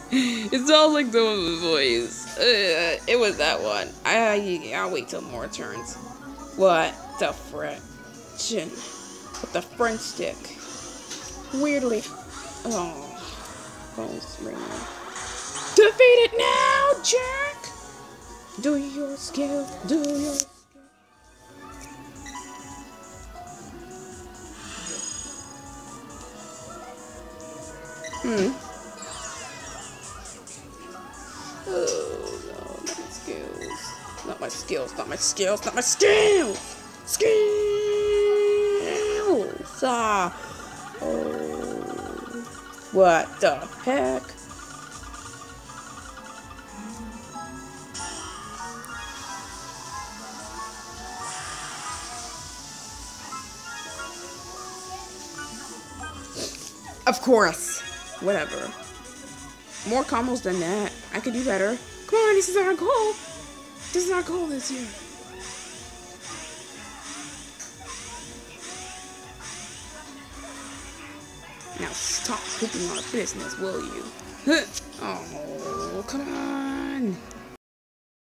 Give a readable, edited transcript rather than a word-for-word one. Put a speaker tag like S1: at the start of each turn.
S1: It sounds like the voice. It was that one. I'll wait till more turns. What the frick? With the French stick. Weirdly. Oh. Phone's ringing. Defeat it now, Jack! Do your skill. Do your skill. Oh no, not my skills. Not my skills, not my skills, not my skills! Skills! Ah! Oh. What the heck? Of course. Whatever. More combos than that. I could do better. Come on, this is our goal. This is our goal this year. Now stop pooping our business, will you? Oh, come on.